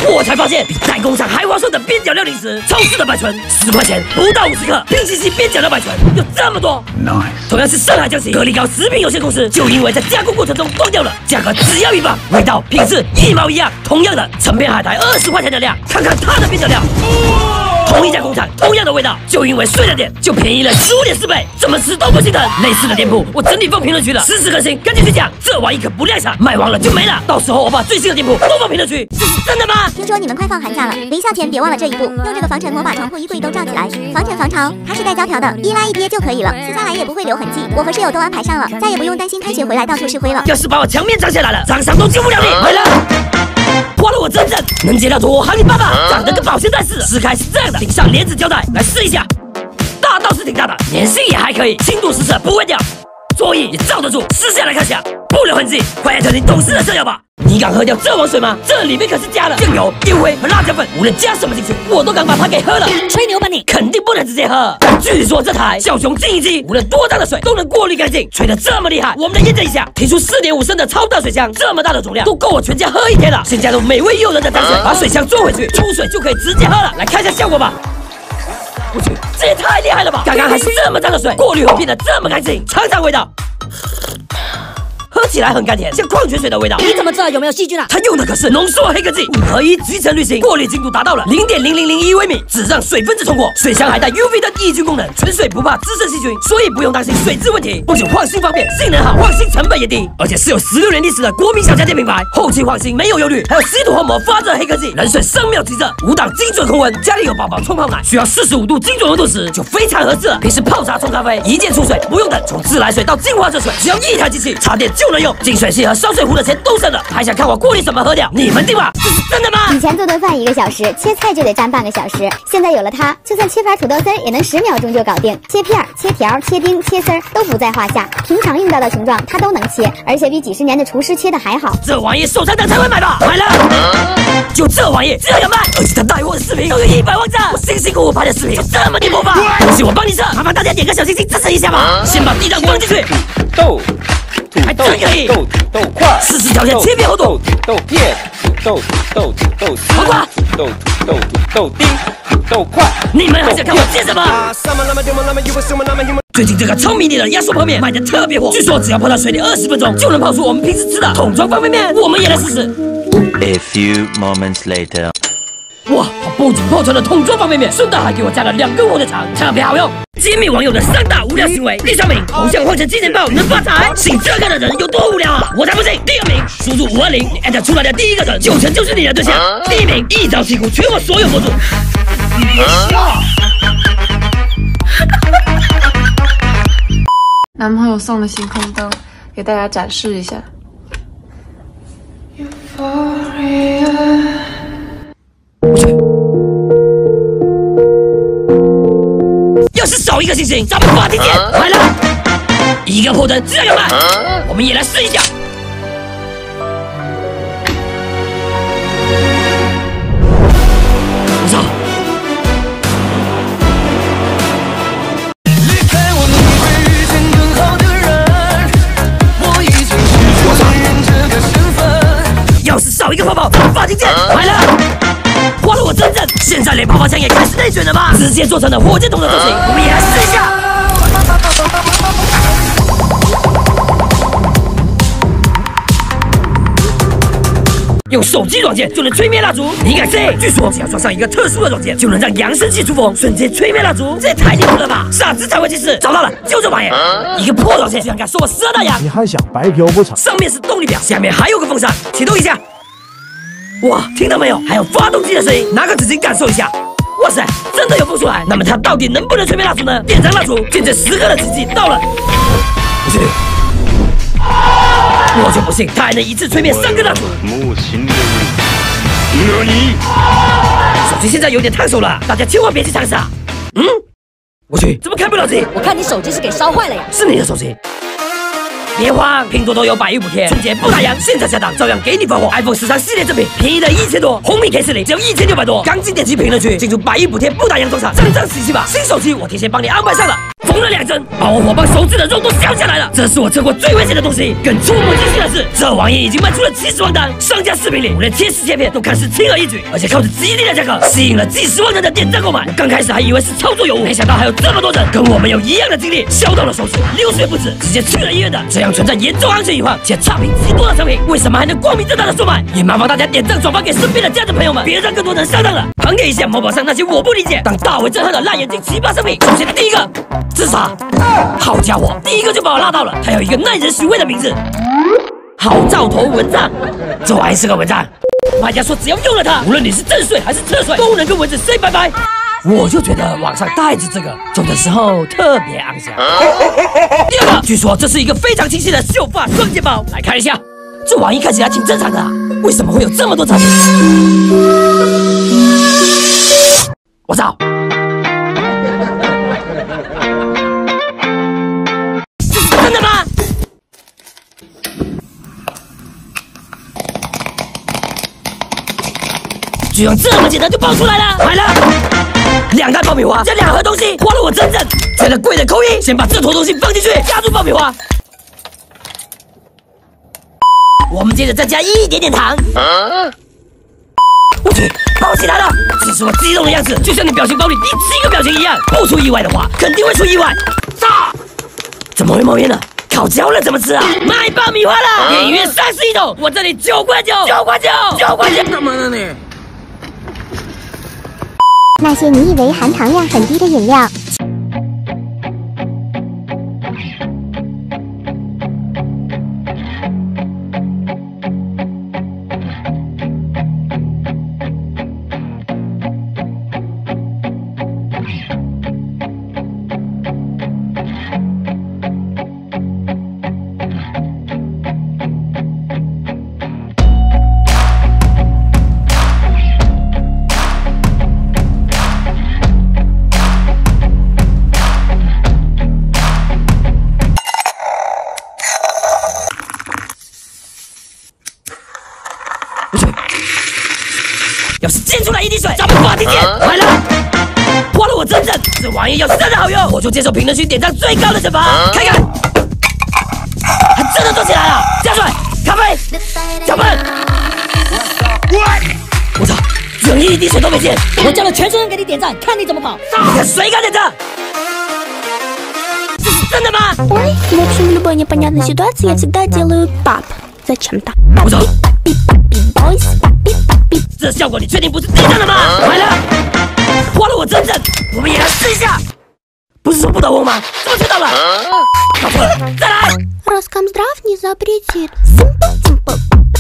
我才发现比代工厂还划算的边角料零食，超市的百醇10块钱不到50克，冰淇淋边角料百醇有这么多。Nice。同样是上海江西格力高食品有限公司，就因为在加工过程中断掉了，价格只要1磅，味道品质一毛一样。同样的成片海苔20块钱的量，看看它的边角料。同一家工厂，同样的味道，就因为碎了点，就便宜了15.4倍，怎么吃都不心疼。类似的店铺，我整理放评论区了，实时更新，赶紧去讲。这玩意可不量产，卖完了就没了。到时候我把最新的店铺都放评论区，这是真的吗？ 听说你们快放寒假了，临校前别忘了这一步，用这个防尘魔把床铺衣柜都罩起来，防尘防潮，它是带胶条的，一拉一憋就可以了，撕下来也不会留痕迹。我和室友都安排上了，再也不用担心开学回来到处是灰了。 要是把我墙面长下来了，厂商都救不了你。来了。花了我整整能接到多喊你爸爸，长得跟保鲜袋似的。撕开是这样的，顶上莲子胶带，来试一下。大倒是挺大的，粘性也还可以，轻度试色不会掉，桌椅也罩得住，撕下来看下不留痕迹。快艾特你懂事的舍友吧！你敢喝掉这碗水吗？这里面可是加了酱油、烟灰和辣椒粉，无论加什么进去，我都敢把它给喝了。吹牛吧你！肯定不能直接喝。但据说这台小熊净一机，无论多大的水都能过滤干净，吹得这么厉害，我们来验证一下。提出4.5升的超大水箱，这么大的总量都够我全家喝1天了。先加入美味诱人的淡水，把水箱装回去，出水就可以直接喝了。来看一下效果吧。我去，这也太厉害了吧！刚刚还是这么脏的水，过滤后变得这么干净，尝尝味道。喝起来很甘甜，像矿泉水的味道。 你怎么知道有没有细菌啊？ 它用的可是浓缩黑科技，5合1集成滤芯，过滤精度达到了0.0001微米，只让水分子通过。水箱还带 UV 的抑菌功能，纯水不怕滋生细菌，所以不用担心水质问题。不仅换新方便，性能好，换新成本也低，而且是有16年历史的国民小家电品牌，后期换新没有忧虑。还有稀土厚膜发热黑科技，冷水3秒即热，5档精准控温。家里有宝宝冲泡奶，需要45度精准温度时，就非常合适了。平时泡茶冲咖啡，一键出水，不用等，从自来水到净化热水，只要一台机器，插电就能用。净水器和烧水壶的钱都省了，还想看我过滤怎么喝掉？你们定吧，这是真的吗？ 以前做顿饭1个小时，切菜就得占半个小时，现在有了它，就算切盘土豆丝也能10秒钟就搞定。切片、切条、切丁、切丝儿都不在话下，平常用到的形状它都能切，而且比几10年的厨师切的还好。 这玩意手残党才会买吧？买了，就这玩意这样卖，而且他带货的视频都有100万赞，我辛辛苦苦拍的视频就这么低播放，不信我帮你测，麻烦大家点个小心心支持一下吧。先把地档放进去，还真可以，豆块，40条线切片厚度，豆片，豆黄瓜，豆丁，豆块。你们还想看我切什么？最近这个超迷你的压缩泡面卖的特别火，据说只要泡到水里20分钟就能泡出我们平时吃的桶装方便面，我们也来试试。 A few moments later。 哇，它不仅泡成了桶装方便面，顺带还给我加了2根火腿肠，特别好用。揭秘网友的3大无聊行为。第3名，偶像换成金钱豹能发财，信这个的人有多无聊啊？我才不信。第2名，输入520，你艾特出来的第一个人9成就是你的对象。第1名，一招击鼓全我所有博主。 男朋友送的星空灯，给大家展示一下。 我去，要是少1个星星，咱们法庭见。来了，1个破灯这样卖，我们也来试一下。我操！要是少1个泡泡，咱们法庭见。来了。花了我整整，现在连泡泡枪也开始内卷了吗？直接做成了火箭筒的造型，我们也来试一下。用手机软件就能吹灭蜡烛，你敢信？据说只要装上一个特殊的软件，就能让扬声器出风，瞬间吹灭蜡烛，这也太离谱了吧！傻子才会去试。找到了，就这玩意儿，一个破软件居然敢说我12大洋！ 你还想白嫖不成？ 上面是动力表，下面还有个风扇，启动一下。哇，听到没有？还有发动机的声音，拿个纸巾感受一下。哇塞，真的有风出来。那么它到底能不能吹灭蜡烛呢？点燃蜡烛，见证10个的奇迹到了。不是，我就不信它还能一次吹灭3根蜡烛。手机现在有点烫手了，大家千万别去尝试啊。我去，怎么开不了机？ 我看你手机是给烧坏了呀。 是你的手机。别慌，拼多多有100亿补贴，春节不打烊，现在下档照样给你发货。iPhone13系列正品，便宜的1000多，红米 K40只要1600多。赶紧点击评论区，进入100亿补贴不打烊专场，张张喜气吧！新手机我提前帮你安排上了。 缝了2针，把我伙伴手指的肉都削下来了。这是我测过最危险的东西。更触目惊心的是，这玩意已经卖出了70万单，商家视频里我连贴10切片都看似轻而易举，而且靠着极低的价格吸引了几10万人的点赞购买。我刚开始还以为是操作有误，没想到还有这么多人跟我们有一样的经历，削到了手指，流血不止，直接去了医院的。这样存在严重安全隐患且差评极多的商品，为什么还能光明正大的售卖？也麻烦大家点赞转发给身边的家人朋友们，别让更多人上当了。盘点一下某宝上那些我不理解但大为震撼的烂眼睛奇葩商品。首先第一个，自杀。好家伙，第一个就把我拉到了。它有一个耐人寻味的名字，好兆头蚊帐。这玩意是个蚊帐，卖家说只要用了它，无论你是正睡还是侧睡，都能跟蚊子 say 拜拜。我就觉得网上带着这个走的时候特别安详。第二个，据说这是一个非常清晰的秀发双肩包，来看一下，这玩意看起来挺正常的啊，为什么会有这么多产品？我操！这是真的吗？居然这么简单就爆出来了！买了2袋爆米花，这2盒东西花了我整整。为了贵的扣一，先把这坨东西放进去，加入爆米花。我们接着再加一点点糖。我去，爆起来了！这是我激动的样子，就像你表情包里第7个表情一样。不出意外的话，肯定会出意外。炸！怎么会冒烟呢？烤焦了怎么吃啊？卖爆米花了，电影院31桶，我这里9块9，9块9，9块9。干嘛呢你？ 那些你以为含糖量很低的饮料。 要是溅出来一滴水，咱们法庭见！买了，花了我整整。这玩意要是真的好用，我就接受评论区点赞最高的惩罚。看看，还真的做起来了！加水、咖啡、搅拌。我操，居然一滴水都没溅！ 我叫了全村人给你点赞，看你怎么跑！ 你看谁敢点赞？这是真的吗？ Ой, в общем, в любой непонятной ситуации я всегда делаю пап. Зачем-то. 我操！ Бойс, папи, папи. 这效果你确定不是地震了吗？买了，花了我整整。我们也来试一下。不是说不倒翁吗？怎么知道了？搞错了，再来。 Роскомздрав не запретит. Simple, simple.